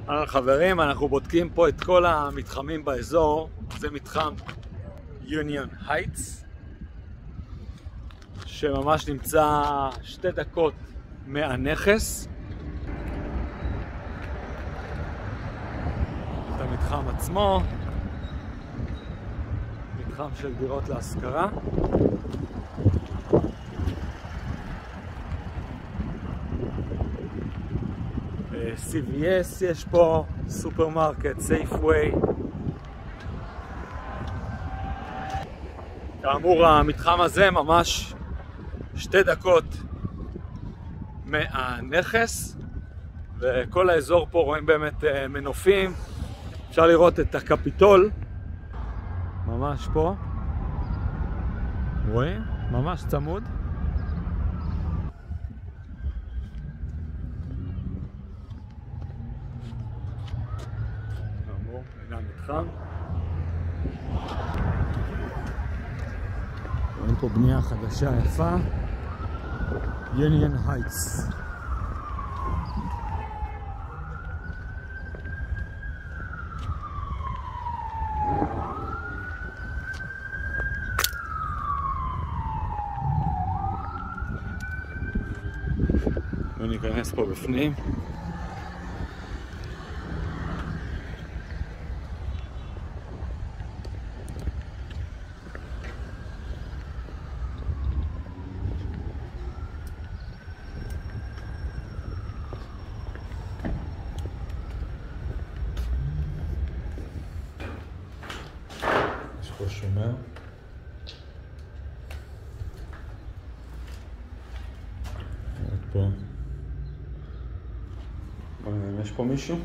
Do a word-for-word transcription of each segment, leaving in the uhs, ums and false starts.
חברים, אנחנו בודקים פה את כל המתחמים באזור. זה מתחם Union Heights, שממש נמצא שתי דקות מהנכס. את המתחם עצמו, מתחם של דירות להשכרה. סי וי אס יש פה, סופרמרקט, סייפווי. כאמור, המתחם הזה ממש שתי דקות מהנכס, וכל האזור פה רואים באמת מנופים. אפשר לראות את הקפיטול ממש פה, רואים? ממש צמוד. כאמור, הנה המתחם. רואים פה בנייה חדשה יפה, Union Heights. בואו ניכנס פה בפנים. יש פה שומר. עוד פה. יש פה מישהו?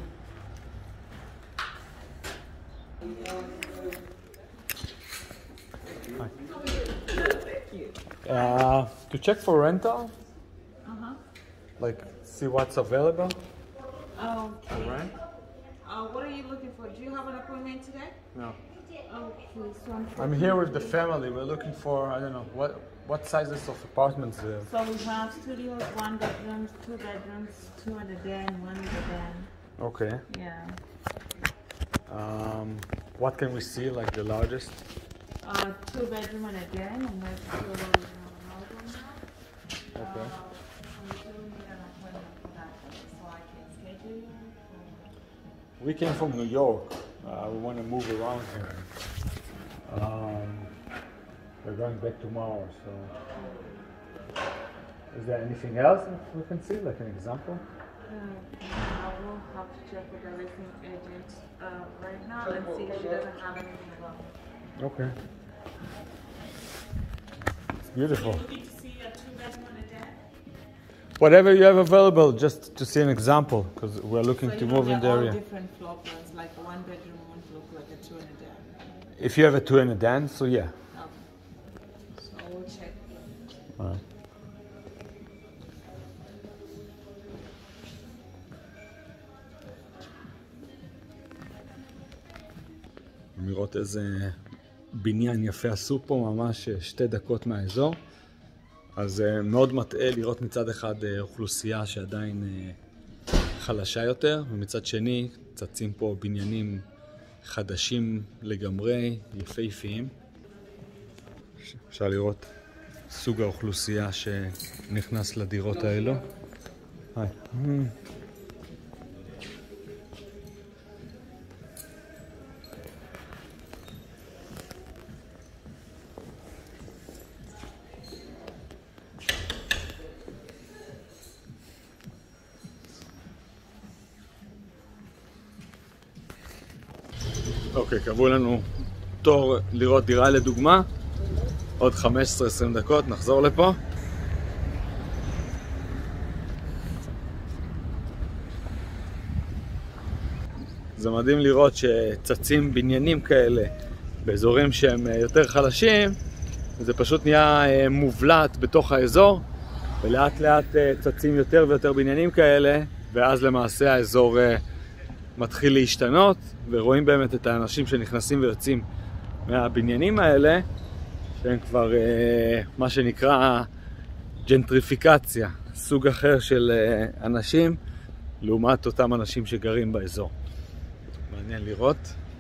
Uh, to check for rental? Uh-huh. Like, see what's available? Oh, For rent? uh, what are you looking for? Do you have an appointment today? No. Okay, so I'm, I'm here with the family. We're looking for, I don't know, what what sizes of apartments there? So we have studios, one bedrooms, two bedrooms, two and a den, one with a den. Okay. Yeah. Um, what can we see, like the largest? Uh, two bedroom and a den, and that's still a model now. Okay. Uh, we do need an appointment for that, so I can schedule you. For... We came from New York. Uh, we want to move around here. Um, we're going back tomorrow, so... Is there anything else we can see, like an example? Uh, I will have to check with the listing agent uh, right now and see if she doesn't have anything wrong. Okay. It's beautiful. Are you looking to see a two-bedroom and a den? Whatever you have available, just to see an example, because we're looking So to you move know in the they're all area. different floor plans, like a one bedroom won't look like a two and a den. If you have a two and a den, so yeah. Okay. So we'll check. All right. לראות איזה בניין יפה עשו פה, ממש שתי דקות מהאזור. אז מאוד מטעה לראות מצד אחד אוכלוסייה שעדיין חלשה יותר, ומצד שני צצים פה בניינים חדשים לגמרי, יפהפיים. אפשר לראות סוג האוכלוסייה שנכנס לדירות האלו. היי. אוקיי, קבעו לנו תור לראות דירה לדוגמה. עוד חמש עשרה עשרים דקות, נחזור לפה. זה מדהים לראות שצצים בניינים כאלה באזורים שהם יותר חלשים, וזה פשוט נהיה מובלט בתוך האזור, ולאט לאט צצים יותר ויותר בניינים כאלה, ואז למעשה האזור מתחיל להשתנות, ורואים באמת את האנשים שנכנסים ויוצאים מהבניינים האלה, שהם כבר מה שנקרא ג'נטריפיקציה, סוג אחר של אנשים לעומת אותם אנשים שגרים באזור. מעניין לראות.